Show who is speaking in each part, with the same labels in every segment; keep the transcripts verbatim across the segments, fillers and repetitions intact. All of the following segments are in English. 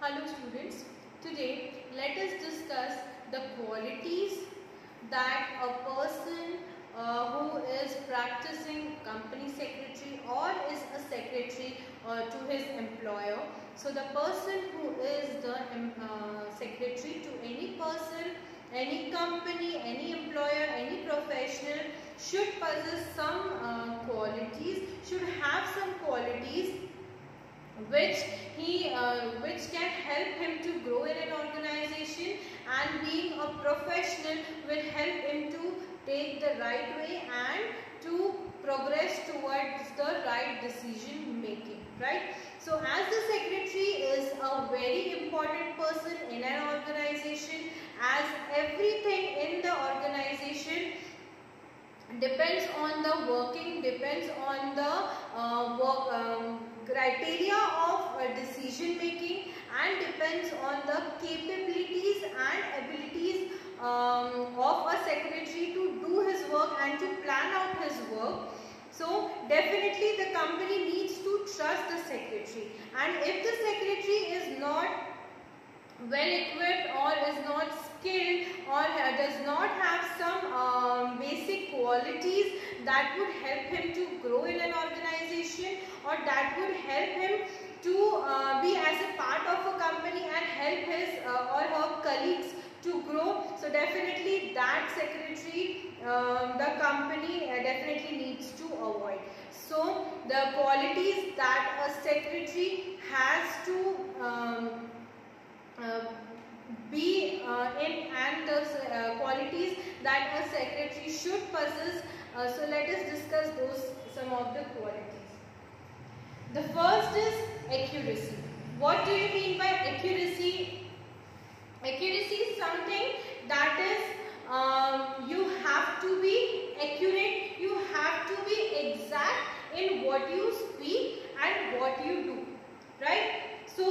Speaker 1: Hello students, today let us discuss the qualities that a person uh, who is practicing company secretary or is a secretary uh, to his employer. So the person who is the uh, secretary to any person, any company, any employer, any professional should possess some uh, qualities, should have some qualities which he uh, which can help him to grow in an organization, and being a professional will help him to take the right way and to progress towards the right decision making, right? So as the secretary is a very important person in an organization, as everything in the organization depends on the working, depends on the uh, work um, criteria of uh, decision making, and depends on the capabilities and abilities um, of a secretary to do his work and to plan out his work. So definitely the company needs to trust the secretary, and if the secretary is not well equipped or is not skilled or does not have some um, basic qualities that would help him to grow in an organization, or that would help him to uh, be as a part of a company and help his uh, or her colleagues to grow, so definitely that secretary um, the company uh, definitely needs to avoid. So the qualities that a secretary has to um, Uh, be uh, in, and the uh, qualities that a secretary should possess. Uh, so let us discuss those some of the qualities. The first is accuracy. What do you mean by accuracy? Accuracy is something that is um, you have to be accurate, you have to be exact in what you speak and what you do, right? So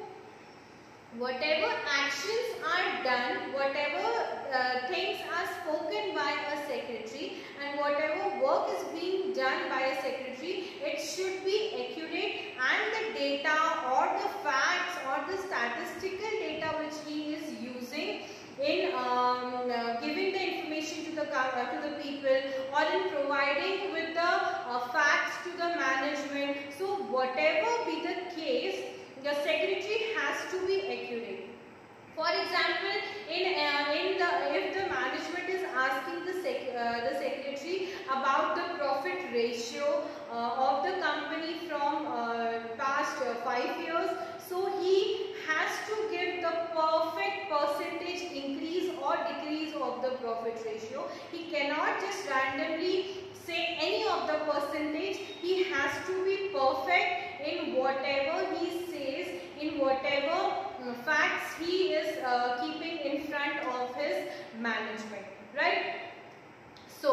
Speaker 1: whatever actions are done, whatever uh, things are spoken by a secretary, and whatever work is being done by a secretary, it should be accurate, and the data or the facts or the statistical data which he is using in um, uh, giving the information to the uh, to the people, or in providing with the uh, facts to the management. So whatever be the case, the secretary has to be accurate. For example, in uh, in the if the management is asking the sec, uh, the secretary about the profit ratio uh, of the company from uh, past uh, five years, so he has to give the perfect percentage increase or decrease of the profit ratio. He cannot just randomly say any of the percentage. He has to be perfect in whatever he says, in whatever uh, facts he is uh, keeping in front of his management, right? So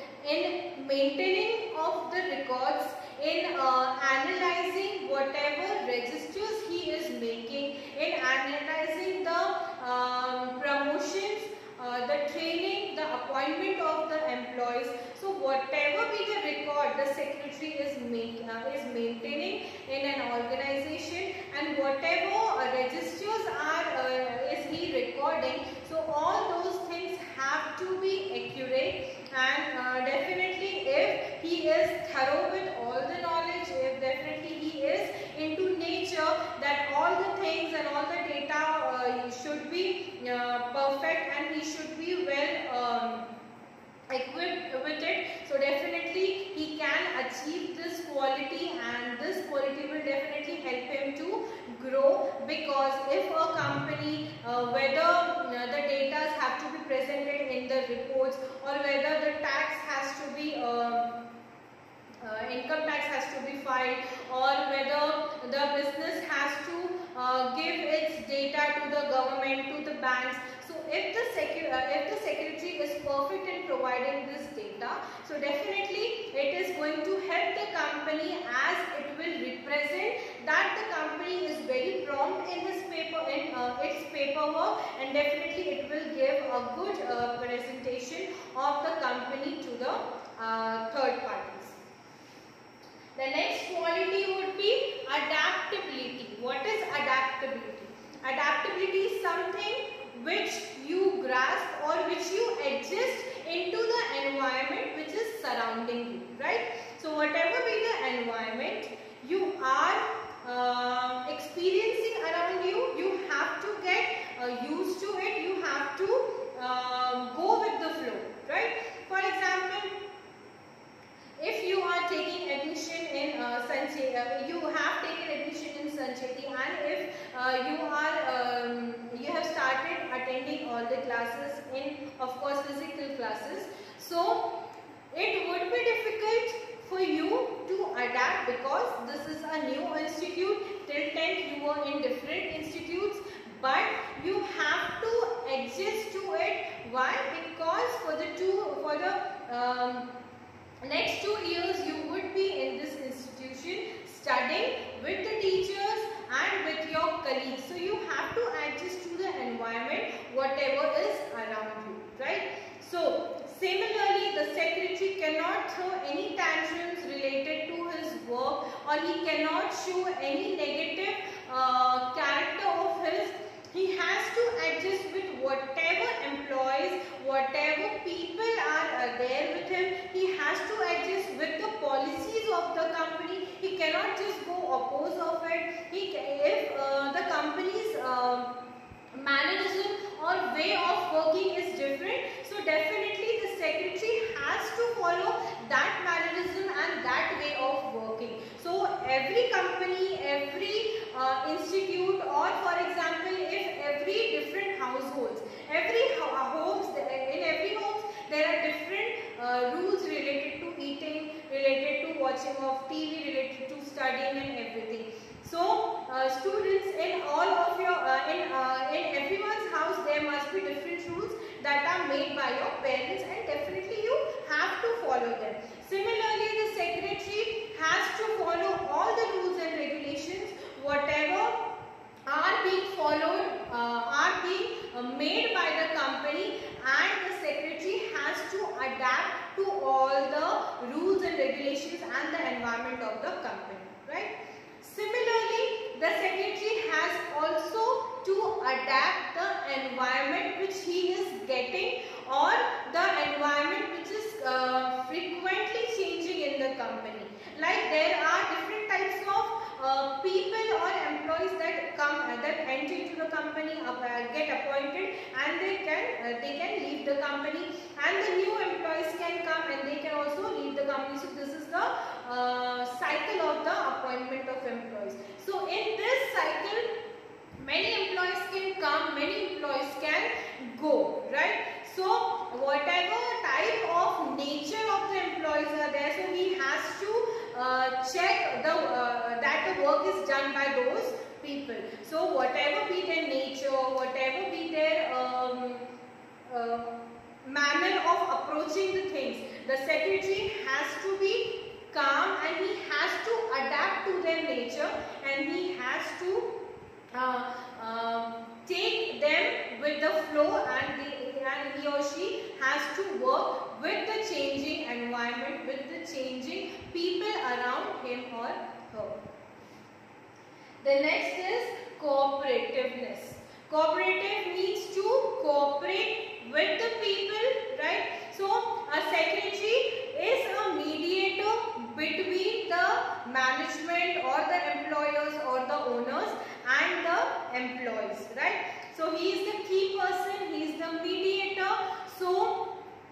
Speaker 1: in maintaining of the records, in uh, analyzing whatever registers he is making, in analyzing the um, promotions, uh, the training, the appointment of the employees. So whatever be the record the secretary is make, uh, is maintaining in an organization, and whatever uh, registers are uh, is he recording, so all those things have to be accurate. And uh, definitely if he is thorough with all the knowledge, if definitely he is into nature, that all the things and all the data uh, should be uh, perfect, and he should be well um, equipped with it, so definitely he can achieve this quality, and this quality will definitely help him to grow. Because if a company uh, whether uh, the data have to be presented in the reports, or whether the tax has to be uh, uh, income tax has to be filed, or whether the business has to uh, give its data to the government, to the banks. So if the secu uh, if the secretary is perfect in providing this data, so definitely it is going to help the company, as it will represent that the company is very prompt in his paper in uh, its paperwork, and definitely it will give a good uh, presentation of the company to the uh, third parties. The next quality would be adaptability. What is adaptability? university, and if uh, you are um, you have started attending all the classes in, of course, physical classes, so it would be difficult for you to adapt because this is a new institute. Till tenth you were in different institutes, but you have to adjust to it. Why? Because for the two for the um, next two years you would be in this institution studying with the teachers and with your colleagues. So you have to adjust to the environment, whatever is around you, right? So similarly, the secretary cannot throw any tantrums related to his work, or he cannot show any negative uh, character of his. He has to adjust with whatever employees, whatever people are uh, there with him. He has to adjust with the policies of the company. He cannot just go oppose of it. He, if uh, the company's uh, mannerism or way of working is different, so definitely the secretary has to follow that mannerism and that way of working. So every company, every uh, institute, or for example, if every different households, every homes, in every homes there are different uh, rules related to eating, related to watching of T V, related to studying and everything. So uh, students, in all of your uh, in uh, in everyone's house there must be different rules that are made by your parents, and definitely you have to follow them. Similarly, the secretary has to follow all the rules and regulations, whatever are being followed, uh, are being uh, made by the company, and the secretary has to adapt to all the rules and regulations and the environment of the company, right? Similarly, the secretary has also to adapt the environment which he is getting, or the environment which is uh, frequently changing in the company. Like there are different types of uh, people or employees that come uh, that enter into the company, uh, get appointed, and they can uh, they can leave the company, and the new employees can come and they can also leave the company. So this is the uh, cycle of the appointment of employees. So in this cycle, many employees can come, many employees can go, right? So whatever type of nature of the employees are there, so he has to uh, check the uh, that the work is done by those people. So whatever be their nature, whatever be their um, uh, manner of approaching the things, the secretary has to be calm, and he has to adapt to their nature, and he has to uh, uh, take them with the flow, and, the, and he or she has to work with the changing environment, with the changing people around him or her. The next is cooperativeness. Cooperative means to cooperate with the people, right? So a secretary is a mediator between the management or the employers or the owners and the employees, right? So he is the key person, he is the mediator. So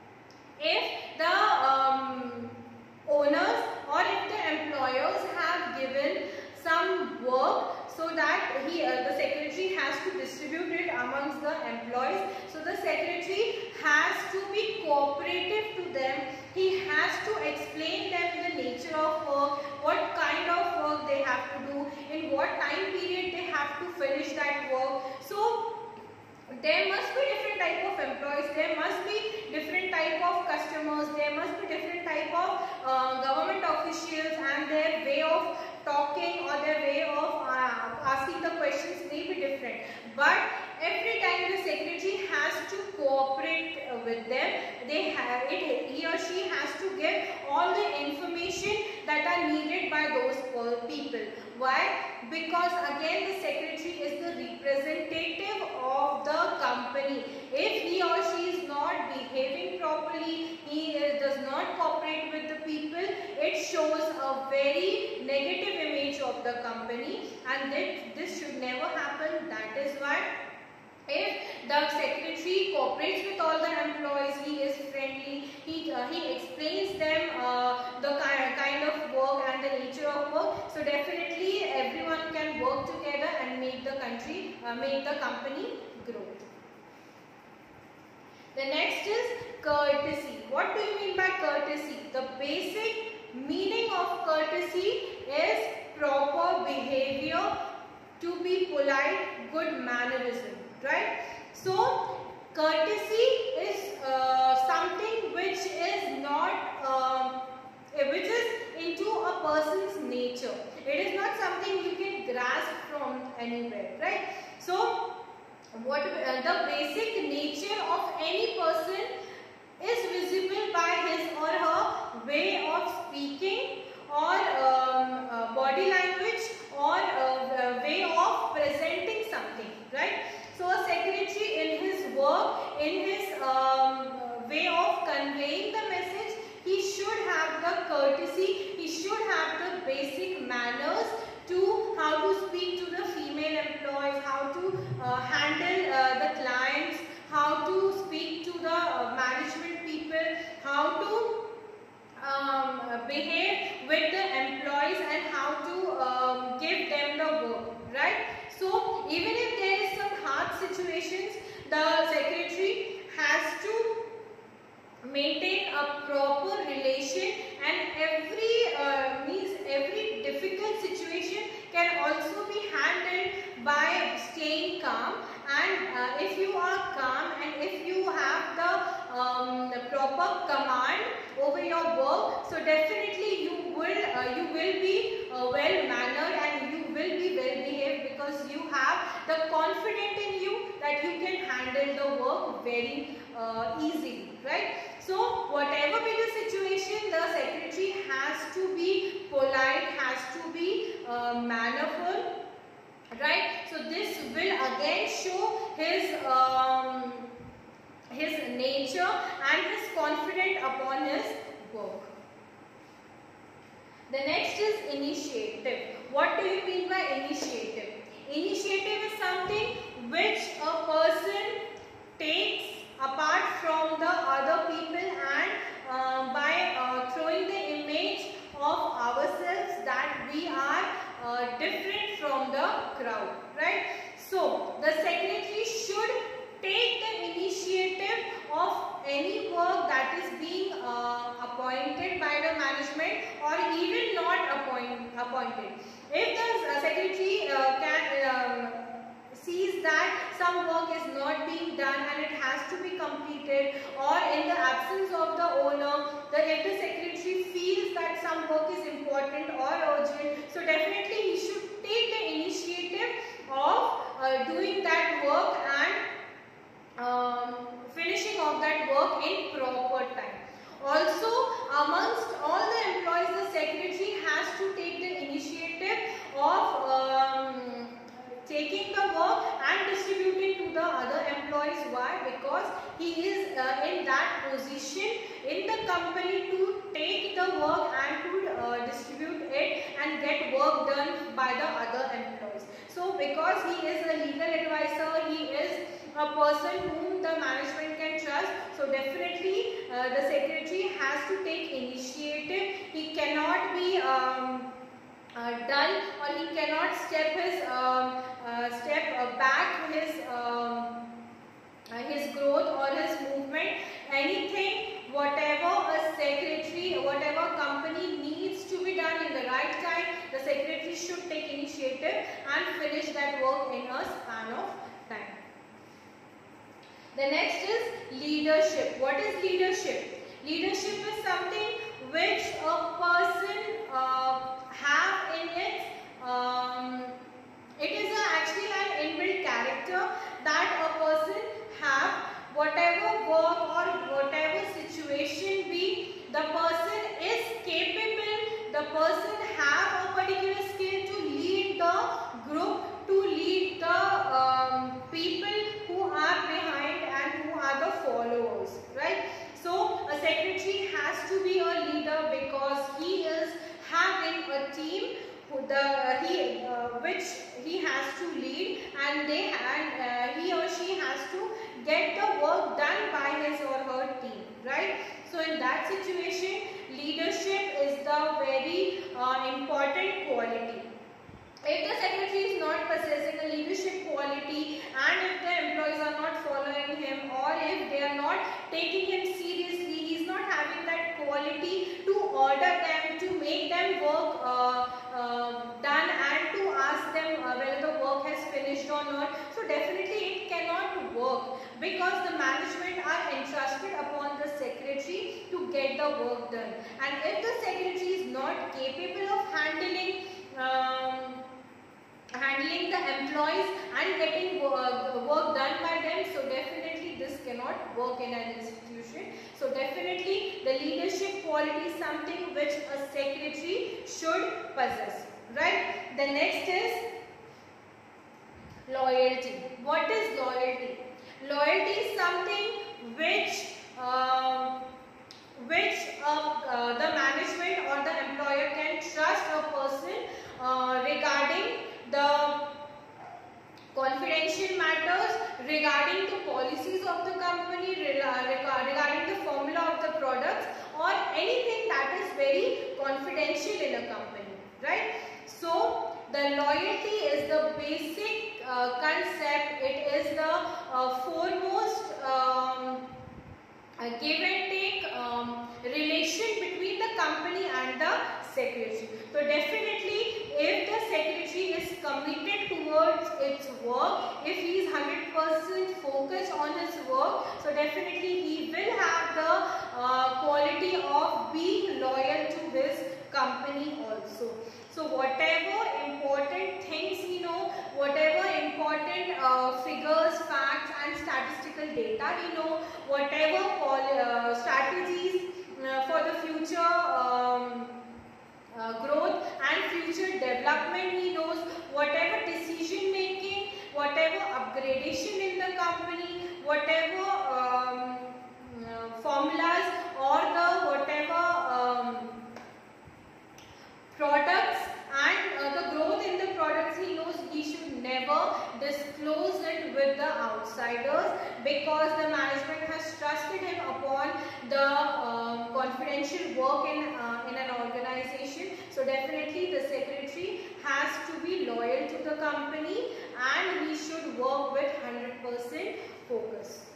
Speaker 1: if the um, owners or if the employers have given some work, so that he, uh, the secretary has to distribute it amongst the employees. So the secretary has to be cooperative to them. He has to explain them the nature of work, what kind of work they have to do, in what time period they have to finish that work. So there must be different type of employees, there must be different type of customers, there must be different type of uh, government officials, and their way of talking or their way of uh, asking the questions may be different. But every time the secretary has to cooperate uh, with them, they have it, he or she has to give all the information that are needed by those people. Why? Because again the secretary is the representative of the company. If he or she is not behaving properly, he uh, does not cooperate with the people, it shows a very negative image of the company, and that this should never happen. That is why if the secretary cooperates with all the employees, he is friendly, he, uh, he explains them uh, the kind, kind of work and the nature of work, so definitely everyone can work together country, uh, make the company grow. The next is courtesy. What do you mean by courtesy? The basic meaning of courtesy is proper behavior, to be polite, good mannerism, right? So courtesy is uh, something which is not, um, which is into a person's nature. It is not something you can grasp from anywhere, right? So what uh, the basic nature of any person is visible by his or her way of speaking, or um, uh, body language, or uh, way of presenting something, right? So a secretary in his work, in his um, way of conveying the message, he should have the courtesy, he should have the basic manners to how to speak to the female employees, how to uh, handle uh, the clients, how to speak to the uh, management people, how to um, behave with the employees, and how to um, give them the work, right? So even if there is some hard situations, the secretary has to maintain a proper relation, and every uh, means every difficult situation can also be handled by staying calm. And uh, if you are calm, and if you have the, um, the proper command over your work, so definitely you will uh, you will be uh, well mannered, and you will be well behaved, because you have the confidence in you that you can handle the work very uh, easily, right? So whatever be the situation, the secretary has to be polite, has to be uh, mannerful, right? So this will again show his um, his nature and his confidence upon his work. The next is initiative. What do you mean by initiative? Initiative is something which a person takes apart from the other people, and uh, by uh, throwing the image of ourselves that we are uh, different from the crowd, right? So the secretary should take the initiative of any work that is being uh, appointed by the management, or even not appoint, appointed. If the uh, secretary uh, can um, sees that some work is not being done and it has to be completed, or in the absence of the owner, the, if the secretary feels that some work is important or urgent, so definitely he should take the initiative of uh, doing that work and um, finishing of that work in proper time. Also, amongst all the employees, the secretary has to take the initiative of um, taking the work and distributing to the other employees. Why? Because he is uh, in that position in the company to take the work and to uh, distribute it and get work done by the other employees. So because he is a legal advisor, he is a person whom the management can trust, so definitely uh, the secretary has to take initiative. He cannot be um, Uh, done, or he cannot step his um, uh, step uh, back his um, uh, his growth or his movement. Anything, whatever a secretary, whatever company needs to be done in the right time, the secretary should take initiative and finish that work in a span of time. The next is leadership. What is leadership? Leadership is something which a person uh, have in its, um, it is a, actually an inbuilt character that a person have. Whatever work or whatever situation be, the person is capable, the person have a particular skill to lead the group, to lead the um, people who are behind and who are the followers, right? So a secretary has to be a leader because he is having a team who the uh, he uh, which he has to lead, and they and uh, he or she has to get the work done by his or her team, right? So in that situation, leadership is the very uh, important quality. If the secretary is not possessing a leadership or not. So definitely it cannot work, because the management are entrusted upon the secretary to get the work done. And if the secretary is not capable of handling um, handling the employees and getting work, work done by them, so definitely this cannot work in an institution. So definitely the leadership quality is something which a secretary should possess, right? The next is loyalty. What is loyalty? Loyalty is something which uh, which uh, uh, the management or the employer can trust a person uh, regarding the confidential matters, regarding the policies of the company, regarding the formula of the products, or anything that is very confidential in a company, right? So the loyalty is the basic uh, concept. It is the uh, foremost um, uh, give and take um, relation between the company and the secretary. So definitely if the secretary is committed towards its work, if he is one hundred percent focused on his work, so definitely he will have the uh, quality of being loyal to his company also. So whatever important things he know, whatever important uh, figures, facts and statistical data he know, whatever uh, strategies uh, for the future um, uh, growth and future development he knows, whatever decision making, whatever upgradation in the company, whatever um, uh, formulas or the whatever um, products and uh, the growth in the products he knows, he should never disclose it with the outsiders, because the management has trusted him upon the um, confidential work in, uh, in an organization. So definitely the secretary has to be loyal to the company and he should work with one hundred percent focus.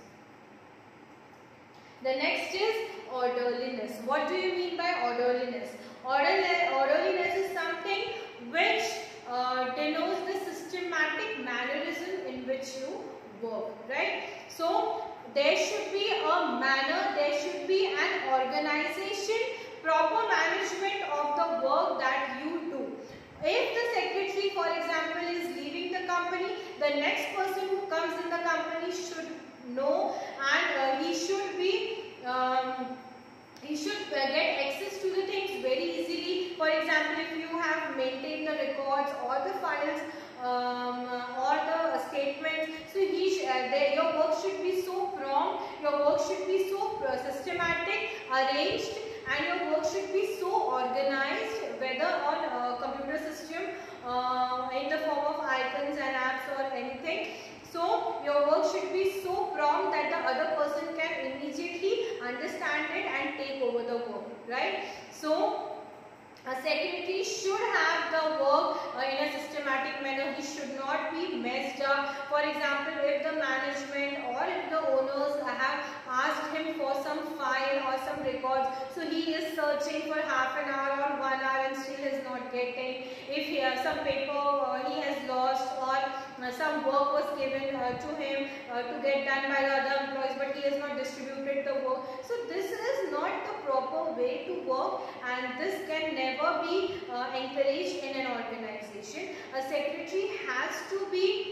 Speaker 1: The next is orderliness. What do you mean by orderliness? Orderliness is something which uh, denotes the systematic mannerism in which you work, right? So there should be a manner, there should be an organization, proper management of the work that you do. If the secretary, for example, is leaving the company, the next person who comes in the company should know, and uh, he should be um, he should uh, get access to the things very easily. For example, if you have maintained the records or the files um, or the statements, so he sh uh, the, your work should be so prompt, your work should be so systematic, arranged, and your work should be so organized, whether on a computer system uh, in the form of icons and apps or anything. So your work should be so prompt that the other person can immediately understand it and take over the work, right? So a secretary should have the work uh, in a systematic manner. He should not be messed up. For example, if the management or if the owners have asked him for some file or some records, so he is searching for half an hour or one hour and still is not getting. If he has some paper uh, he has lost, or uh, some work was given uh, to him uh, to get done by the other employees, but he has not distributed the work. So this is not the proper way to work, and this can never be uh, encouraged in an organization. A secretary has to be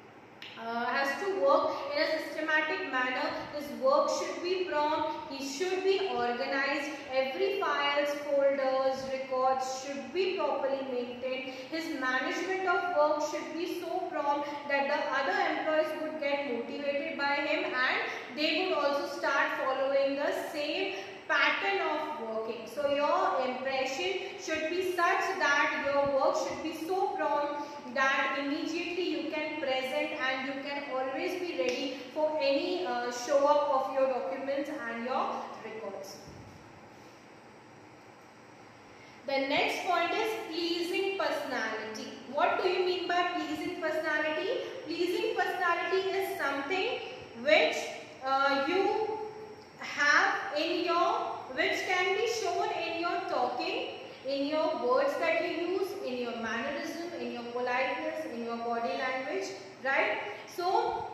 Speaker 1: Uh, has to work in a systematic manner. His work should be prompt, he should be organized, every files, folders, records should be properly maintained. His management of work should be so prompt that the other employees would get motivated by him and they would also start following the same pattern of working. So your impression should be such that your work should be so prompt that immediately you can present and you can always be ready for any uh, show up of your documents and your records. The next point is pleasing personality. What do you mean by pleasing personality? Pleasing personality is something which uh, you have in your, which can be shown in your talking, in your words that you use, in your mannerism, in your politeness, in your body language, right? So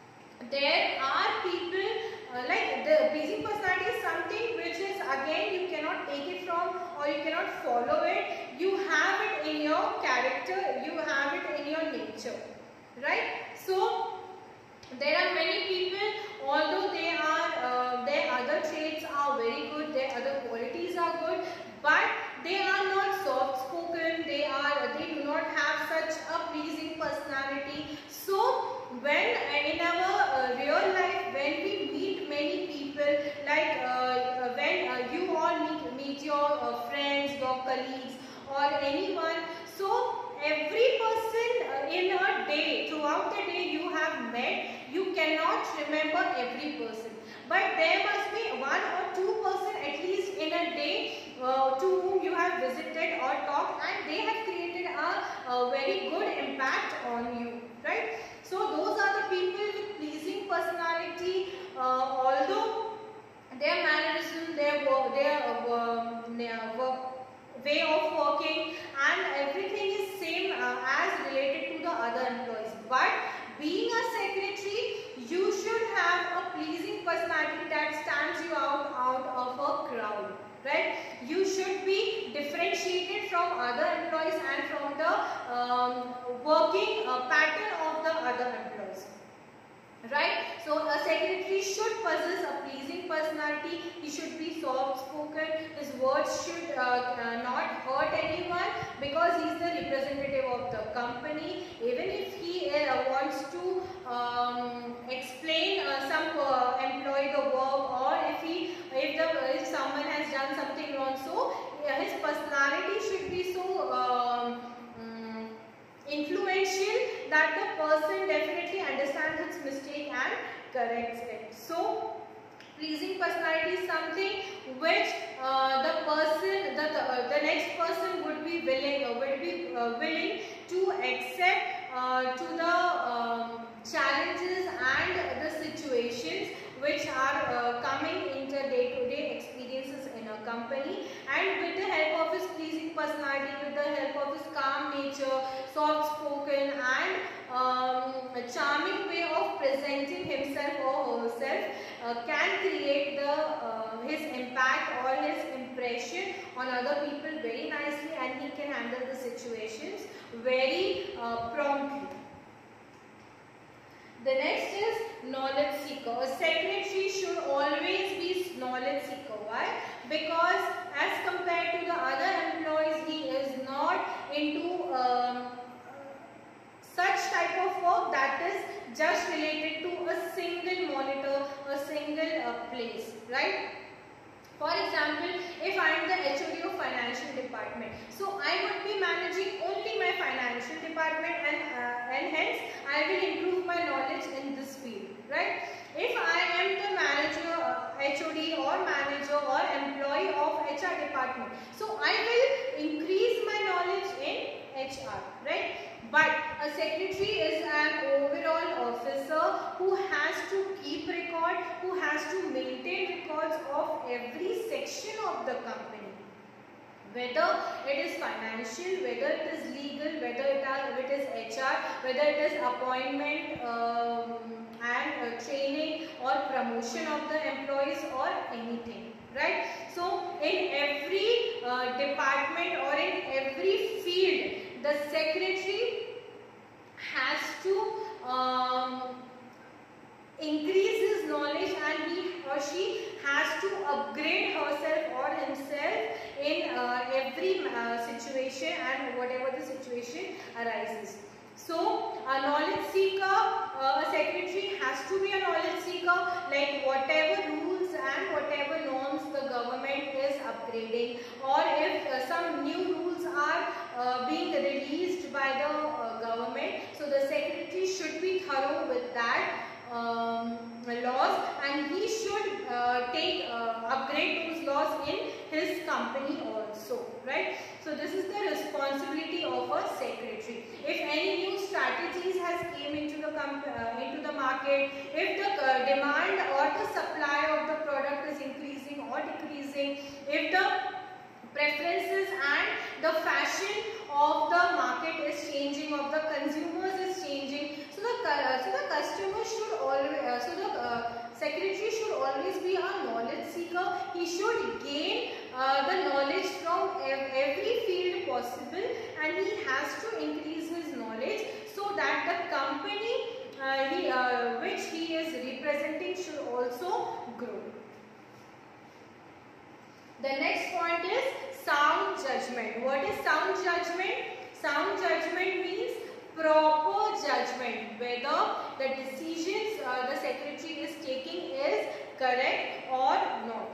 Speaker 1: there are people uh, like the pleasing personality is something which is again you cannot take it from or you cannot follow it. You have it in your character, you have it in your nature, right? So there are many people, although they are uh, their other traits are very good, their other qualities are good, but they are not soft spoken, they are they do not have such a pleasing personality. So when uh, in our uh, real life, when we meet many people, like uh, when uh, you all meet, meet your uh, friends, your colleagues or anyone, so every person uh, in a day, throughout the day you have met, you cannot remember every person, but there must be one or two person at least in a day uh, to whom you have visited or talked and they have created a, a very good impact on you, right? So those are the people with pleasing personality, uh, although their mannerism, their work, their, uh, their work, way of working and everything is same uh, as related to the other employees, but being a secretary, you should have a pleasing personality that stands you out out of a crowd, right? You should be differentiated from other employees and from the um, working uh, pattern of the other employees, right? So a secretary should possess a pleasing personality. He should be soft spoken. His words should uh, uh, not hurt anyone because he is the representative of the company. Even if he uh, wants to um, explain uh, some uh, employee the work, or if he if the if someone has done something wrong, so uh, his personality should be so um, um, influential that the person definitely understands its mistake and corrects it. So pleasing personality is something which uh, the person, the, the, uh, the next person would be willing, uh, would be uh, willing to accept uh, to the um, challenges and the situations which are uh, coming into day-to-day experiences in a company, and with the help of his pleasing personality, with the help of his calm nature, soft-spoken and um, a charming way of presenting himself or herself uh, can create the uh, his impact or his impression on other people very nicely, and he can handle the situations very uh, promptly. The next is knowledge seeker. A secretary should always be knowledge seeker. Why? Because as compared to the other employees, he is not into um, such type of work that is just related to a single monitor, a single uh, place, right? For example, if I am the H O D of financial department, so I would be managing only my financial department, and uh, and hence I will improve my knowledge in this field, right? If I am the manager, uh, H O D or manager or employee of H R department, so I will increase my knowledge in H R, right? But a secretary is an overall officer who has to keep record, who has to maintain records of every section of the company. Whether it is financial, whether it is legal, whether it, are, it is H R, whether it is appointment um, and uh, training or promotion of the employees or anything, right? So in every uh, department or in every field, the secretary has to um, increase his knowledge, and he or she has to upgrade herself or himself in uh, every uh, situation and whatever the situation arises. So a knowledge seeker, uh, a secretary has to be a knowledge seeker, like whatever rules and whatever norms the government is upgrading, or if uh, some new rules are uh, being released by the uh, government, so the secretary should be thorough with that um, laws, and he should uh, take uh, upgrade those laws in his company also, right? So this is the responsibility of a secretary. If any new strategies has came into the uh, into the market, if the uh, demand or the supply of the product is increasing or decreasing, if the preferences and the fashion of the market is changing, of the consumers is changing, so the always be a knowledge seeker. He should gain uh, the knowledge from every field possible, and he has to increase his knowledge so that the company uh, he, uh, which he is representing should also grow. The next point is sound judgment. What is sound judgment? Sound judgment means proper judgment whether the decisions uh, the secretary is taking is correct or not.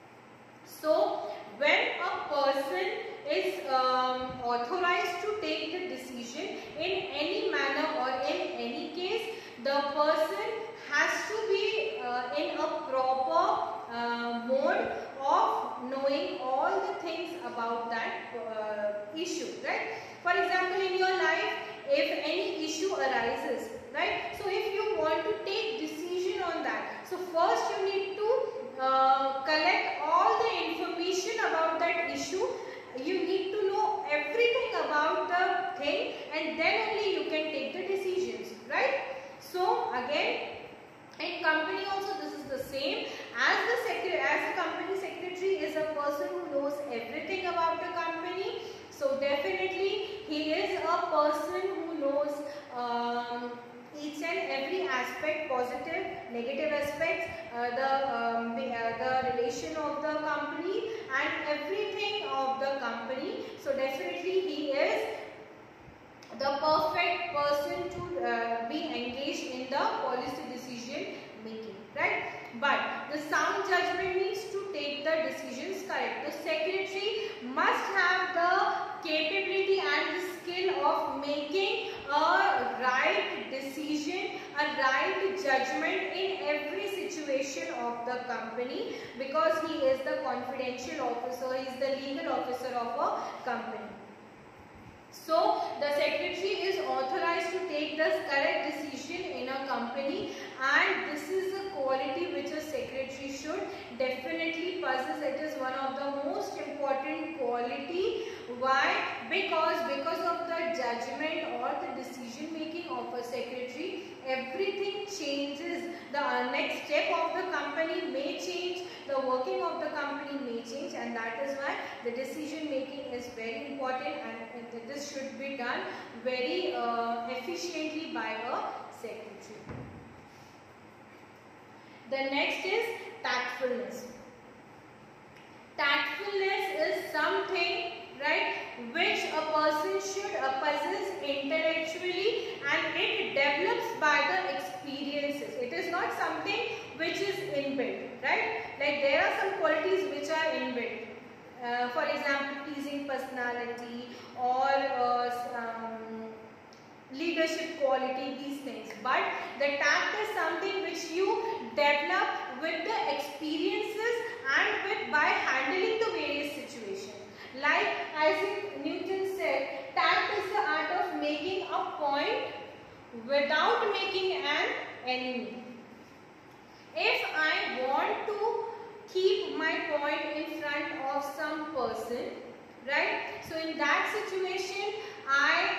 Speaker 1: So when a person is um, authorized to take the decision in any manner or in any case, the person has to be uh, in a proper uh, mode of knowing all the things about that uh, issue, right? For example, in your life, if any issue arises, right? So if you want to take decision on that, so first you need to uh, collect all the information about that issue. You need to know everything about the thing, and then only you can take the decisions, right? So again, in company also this is the same. As the secretary, as the company secretary is a person who knows everything about the company, so definitely he is a person who knows um, each and every aspect, positive, negative aspects, uh, the, um, the, uh, the relation of the company and everything of the company. So definitely he is the perfect person to uh, be engaged in the policy decision making, right? But the sound judgment means to take the decisions correct. The secretary must have the capability and the skill of making a right decision, a right judgment in every situation of the company, because he is the confidential officer, he is the legal officer of a company. So the secretary is authorized to take the correct decision in a company, and this is a quality which a secretary should definitely possess. It is one of the most important quality. Why? Because because of the judgment or the decision making of a secretary, everything changes. The next step of the company may change, the working of the company may change, and that is why the decision making is very important, and this should be done very uh, efficiently by a secretary. The next is tactfulness. Tactfulness is something, right, which a person should uh, possess intellectually, and it develops by the experiences. It is not something which is inbuilt, right? Like there are some qualities which are inbuilt. Uh, for example, pleasing personality or uh, um, leadership quality, these things. But the tact is something which you develop with the experiences and with by handling the various situations. Like Isaac Newton said, tact is the art of making a point without making an enemy. If I want to keep my point in front of some person, right? So in that situation, I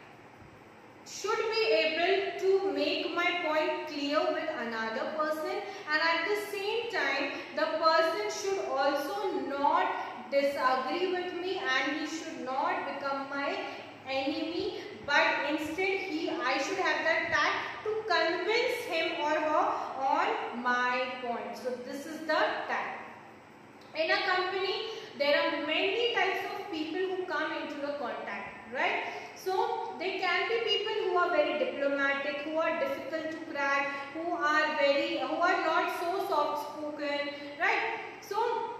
Speaker 1: should be able to make my point clear with another person, and at the same time, the person should also not disagree with me, and he should not become my enemy, but instead he, I should have that tact to convince him or her on my point. So this is the tact. In a company, there are many types of people who come into the contact, right? So there can be people who are very diplomatic, who are difficult to crack, who are very, who are not so soft spoken, right? So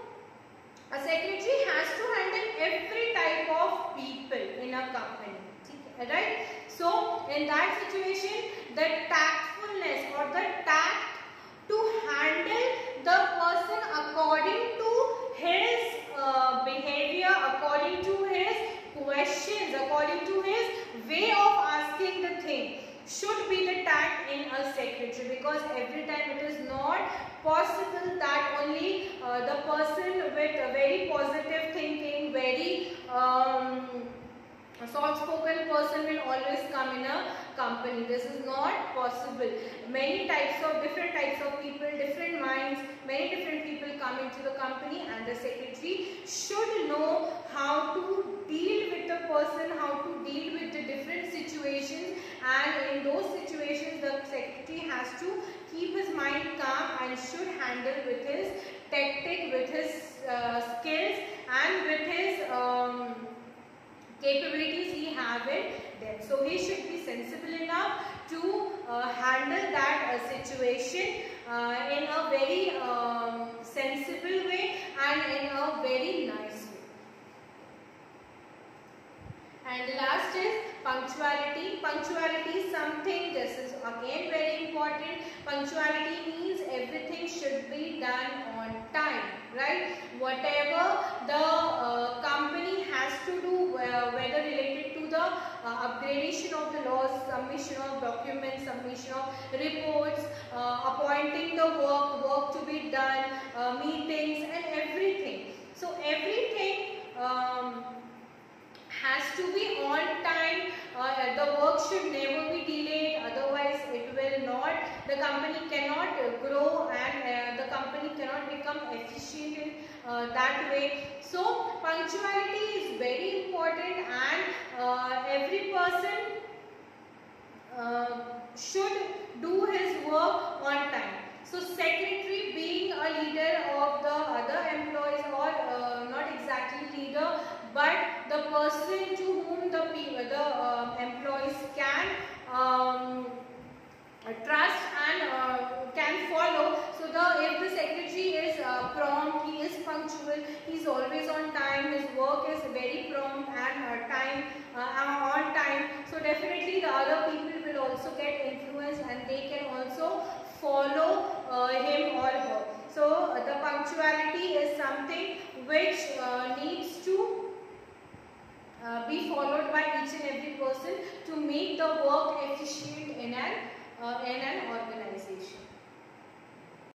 Speaker 1: a secretary has to handle every type of people in a company, right? So in that situation, the tactfulness or the tact to handle the person according to his uh, behavior, according to his questions, according to his way of asking the thing, should be the tact in a secretary, because every time it is not possible that only uh, the person with a very positive thinking, very um, A soft-spoken person will always come in a company. This is not possible. Many types of, different types of people, different minds, many different people come into the company, and the secretary should know how to deal with the person, how to deal with the different situations, and in those situations the secretary has to keep his mind calm and should handle with his tactic, with his uh, skills, and with his um, capabilities he have in them. So he should be sensible enough to uh, handle that uh, situation uh, in a very um, sensible way and in a very nice way. And the last is punctuality. Punctuality is something, this is again very important. Punctuality means everything should be done on time, right? Whatever the uh, company has to do, uh, whether related to the uh, upgradation of the laws, submission of documents, submission of reports, uh, appointing the work, work to be done, uh, meetings and everything. So everything um, has to be on time. Uh, the work should never be delayed, otherwise it will not, the company cannot grow, and uh, the company cannot become efficient in uh, that way. So punctuality is very important, and uh, every person uh, should do his work on time. So secretary, being a leader of the other employees, or uh, not exactly leader, but the person to whom the the uh, employees can um, trust and uh, can follow. So the if the secretary is uh, prompt, he is punctual, he is always on time, his work is very prompt and uh, time uh, on time. So definitely the other people will also get influenced, and they can also follow uh, him or her. So uh, the punctuality is something which uh, needs to uh, be followed by each and every person to make the work efficient in an uh, in an organization.